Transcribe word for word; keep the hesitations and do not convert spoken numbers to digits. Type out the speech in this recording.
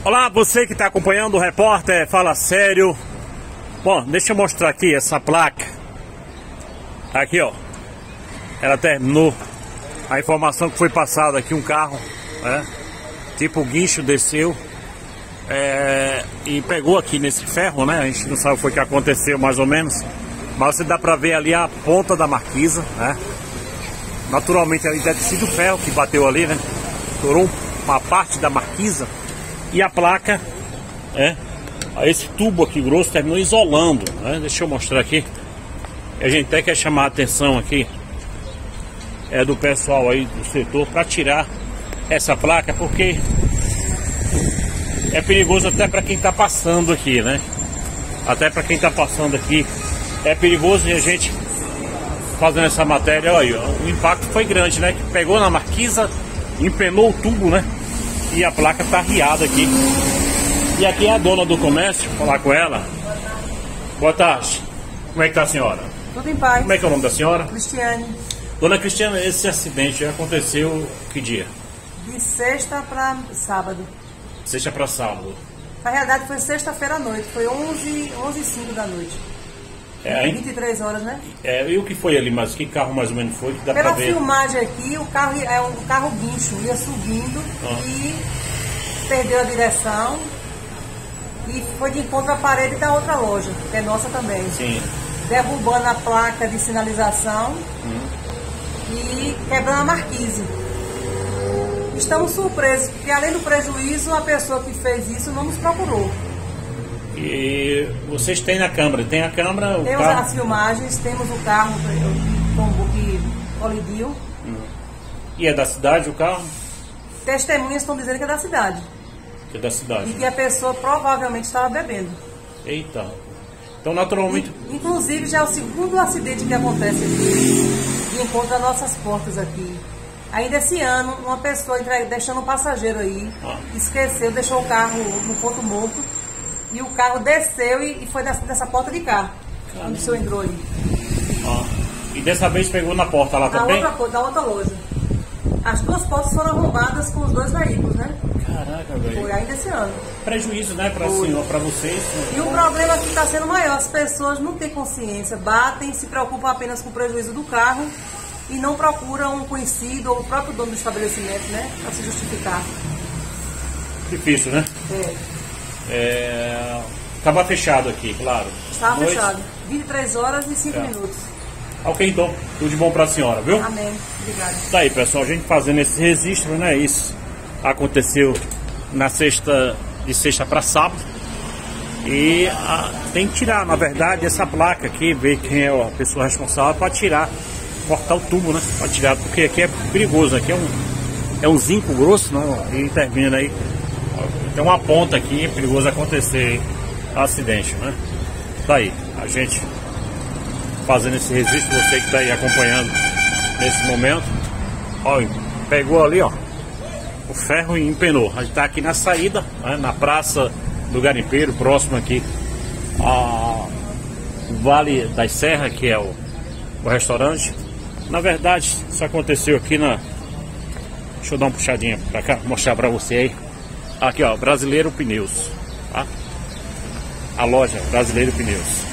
Olá, você que está acompanhando o repórter Fala Sério. Bom, deixa eu mostrar aqui essa placa. Aqui, ó. Ela terminou. A informação que foi passada aqui, um carro, né? Tipo o guincho desceu é, e pegou aqui nesse ferro, né? A gente não sabe o que foi que aconteceu mais ou menos, mas você dá pra ver ali a ponta da marquisa, né? Naturalmente ali deve ter sido o ferro que bateu ali, né? Estourou uma parte da marquisa. E a placa, é, esse tubo aqui grosso terminou isolando, né? Deixa eu mostrar aqui. A gente até quer chamar a atenção aqui é, do pessoal aí do setor para tirar essa placa, porque é perigoso até para quem está passando aqui, né? Até para quem está passando aqui é perigoso. E a gente fazendo essa matéria, olha, o impacto foi grande, né? Que pegou na marquisa, empenou o tubo, né? E a placa tá riada aqui. E aqui é a dona do comércio, vou falar com ela. Boa tarde. Como é que tá a senhora? Tudo em paz. Como é que é o nome da senhora? Cristiane. Dona Cristiane, esse acidente já aconteceu que dia? De sexta para sábado. Sexta para sábado. Na realidade foi sexta-feira à noite, foi onze, onze e cinco da noite. É, hein? vinte e três horas, né? É, e o que foi ali, mas que carro mais ou menos foi? Que dá Pela pra ver? filmagem aqui, o carro é um carro guincho, ia subindo ah. e perdeu a direção e foi de encontro à parede da outra loja, que é nossa também. Sim. Derrubando a placa de sinalização hum. e quebrando a marquise. Estamos surpresos, porque além do prejuízo, a pessoa que fez isso não nos procurou. E vocês têm na câmera, tem a câmera, o temos carro... as filmagens, temos o carro que tombou, que colidiu. Hum. E é da cidade o carro? Testemunhas estão dizendo que é da cidade. Que é da cidade. E que a pessoa provavelmente estava bebendo. Eita. Então, naturalmente... E, inclusive, já é o segundo acidente que acontece aqui, de encontro às nossas portas aqui. Ainda esse ano, uma pessoa entre, deixando um passageiro aí, ah. esqueceu, deixou o carro no ponto morto, e o carro desceu e, e foi dessa, dessa porta de cá, onde o senhor entrou ali. Ah. E dessa vez pegou na porta lá da também? Outra, da outra loja. As duas portas foram arrombadas com os dois veículos, né? Caraca, velho. Foi ainda esse ano. Prejuízo, né, pra, senhor, pra vocês. Né? E o problema aqui está sendo maior. As pessoas não têm consciência, batem, se preocupam apenas com o prejuízo do carro e não procuram um conhecido ou o próprio dono do estabelecimento, né? Para se justificar. Difícil, né? É. É... Estava fechado aqui, claro. Estava Noite. fechado. vinte e três horas e cinco é. minutos. Ok, então. Tudo de bom pra senhora, viu? Amém. Obrigada. Tá aí, pessoal. A gente fazendo esse registro, né? Isso aconteceu na sexta, de sexta para sábado. E a, tem que tirar, na verdade, essa placa aqui, ver quem é a pessoa responsável para tirar, cortar o tubo, né? Para tirar, porque aqui é perigoso. Aqui é um, é um zinco grosso, não? E intervindo aí. Tem uma ponta aqui, é perigoso acontecer acidente, né? Tá aí, a gente fazendo esse registro, você que tá aí acompanhando nesse momento. Olha, pegou ali, ó, o ferro e empenou. A gente tá aqui na saída, né, na Praça do Garimpeiro, próximo aqui ao Vale das Serras, que é o, o restaurante. Na verdade, isso aconteceu aqui na... Deixa eu dar uma puxadinha pra cá, mostrar pra você aí. Aqui, ó, Brasileiro Pneus, tá? A loja Brasileiro Pneus.